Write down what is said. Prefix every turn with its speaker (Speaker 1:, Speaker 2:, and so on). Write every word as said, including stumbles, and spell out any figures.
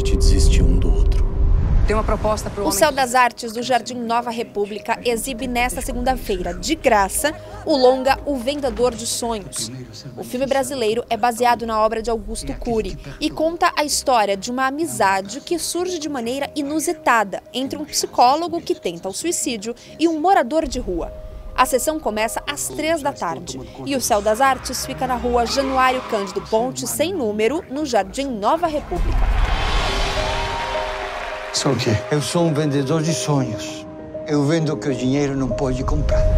Speaker 1: gente desistir um do outro.
Speaker 2: Tem uma proposta para o
Speaker 3: O Céu das Artes do Jardim Nova República exibe nesta segunda-feira, de graça, o longa O Vendedor de Sonhos. O filme brasileiro é baseado na obra de Augusto Cury e conta a história de uma amizade que surge de maneira inusitada entre um psicólogo que tenta o suicídio e um morador de rua. A sessão começa às três da tarde e o Céu das Artes fica na rua Januário Cândido Ponte, sem número, no Jardim Nova República.
Speaker 4: Sou o quê?
Speaker 5: Eu sou um vendedor de sonhos. Eu vendo o que o dinheiro não pode comprar.